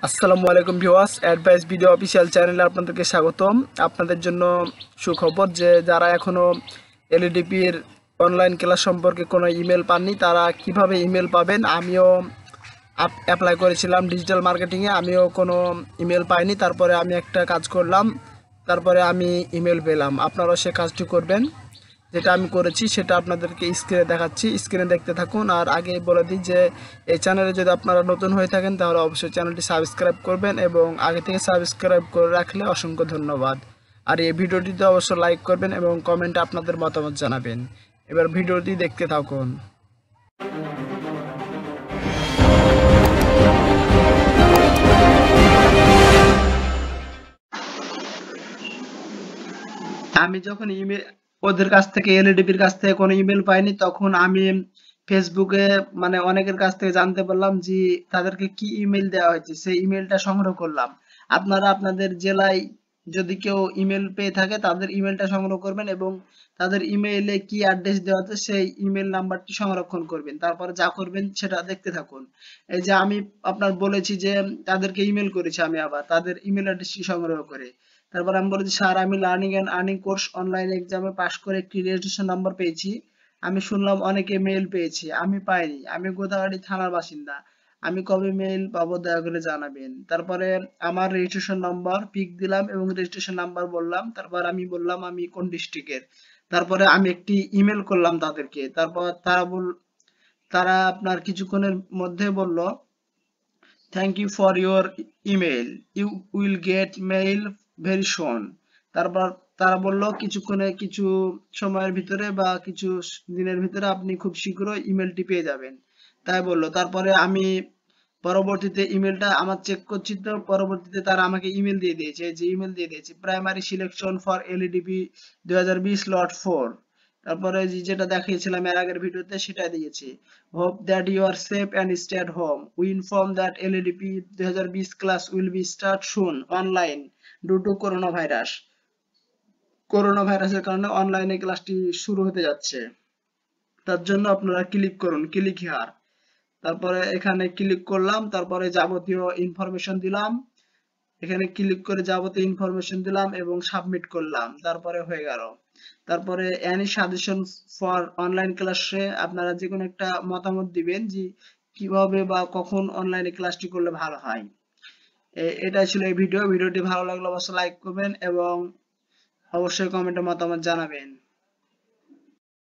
আসসালামু আলাইকুম viewers, advice video official চ্যানেলে আপনাদেরকে স্বাগতম। আপনাদের জন্য সুখবর যে যারা এখনো এলইডিপির অনলাইন ক্লাস সম্পর্কে কোনো ইমেল পাননি তারা কিভাবে ইমেল পাবেন। আমিও অ্যাপ্লাই করেছিলাম ডিজিটাল মার্কেটিংয়ে, আমিও কোনো ইমেল পাইনি। তারপরে আমি একটা কাজ করলাম, তারপরে আমি ইমেল পেলাম। আপনারাও সে কাজটি করবেন। যেটা আমি করেছি সেটা আপনাদেরকে স্ক্রিনে দেখাচ্ছি, স্ক্রিনে দেখতে থাকুন। আর আগে বলে দিই যে এই চ্যানেলে যদি আপনারা নতুন হয়ে থাকেন তাহলে অবশ্যই চ্যানেলটি সাবস্ক্রাইব করবেন এবং আগে থেকে সাবস্ক্রাইব করে রাখলে অসংখ্য ধন্যবাদ। আর এই ভিডিওটিতে অবশ্যই লাইক করবেন এবং কমেন্টে আপনাদের মতামত জানাবেন। এবার ভিডিওটি দেখতে থাকুন। আমি যখন ইমেল ওদের কাছ থেকে এলইডিপির কাছ থেকে কোনো ইমেল পাইনি, তখন আমি ফেসবুকে মানে অনেকের কাছ থেকে জানতে পারলাম যে তাদেরকে কি ইমেল দেওয়া হয়েছে, সেই ইমেলটা সংগ্রহ করলাম। আপনারা আপনাদের জেলায় যদি কেউ ইমেল পেয়ে থাকে তাদের ইমেলটা সংগ্রহ করবেন এবং তাদের ইমেইলে কি অ্যাড্রেস দেওয়া আছে সেই ইমেল নাম্বারটি সংরক্ষণ করবেন। তারপরে যা করবেন সেটা দেখতে থাকুন। এই যে আমি আপনার বলেছি যে তাদেরকে ইমেল করেছি, আমি আবার তাদের ইমেল অ্যাড্রেসটি সংগ্রহ করে তারপর আমি বলেছি, স্যার আমি learning and earning course online এক্সামে পাশ করে একটি রেজিস্ট্রেশন নাম্বার পেয়েছি। আমি শুনলাম অনেকে মেইল পেয়েছে, আমি পাইনি। আমি গোদাগাড়ি থানার বাসিন্দা। আমি কবে মেইল পাবো দয়া করে জানাবেন। তারপরে আমার রেজিস্ট্রেশন নাম্বার পিক দিলাম এবং রেজিস্ট্রেশন নাম্বার বললাম। তারপর আমি বললাম আমি কোন ডিস্ট্রিক্টের। তারপরে আমি একটি ইমেল করলাম তাদেরকে। তারপর তারা আপনার কিছুক্ষণের মধ্যে বলল, thank you for your email, you will get mail very soon. তারপর তারা বলল কিছু সময়ের ভিতরে বা কিছু দিনের ভিতরে আপনি খুব শীঘ্রই ইমেলটি পেয়ে যাবেন, তাই বললো। তারপরে আমি পরবর্তীতে ইমেলটা আমার চেক করছি, তো পরবর্তীতে তারা আমাকে ইমেল দিয়ে দিয়েছে, যে ইমেল দিয়ে দিয়েছে primary selection for LEDP 2020 lot 4। তারপরে যেটা দেখিয়েছিলাম এর আগের ভিডিওতে সেটা দিয়েছি। Hope that you are safe and stay at home. We inform that LEDP 2020 class will be start soon online due to corona ভাইরাসের কারণে অনলাইনে ক্লাসটি শুরু হতে যাচ্ছে। তার জন্য আপনারা ক্লিক করুন, ক্লিক হিয়ার। তারপরে এখানে ক্লিক করলাম, তারপরে যাবতীয় ইনফরমেশন দিলাম। এখানে ক্লিক করে যাবতীয় ইনফরমেশন দিলাম এবং সাবমিট করলাম, তারপরে হয়ে গেল। তারপরে এনি সাজেশন ফর অনলাইন ক্লাসে আপনারা যে কোনো একটা মতামত দিবেন যে কিভাবে বা কখন অনলাইনে ক্লাসটি করলে ভালো হয়। এটাই ছিল এই ভিডিওটি ভালো লাগলে অবশ্যই লাইক করবেন এবং অবশ্যই কমেন্টে মতামত জানাবেন।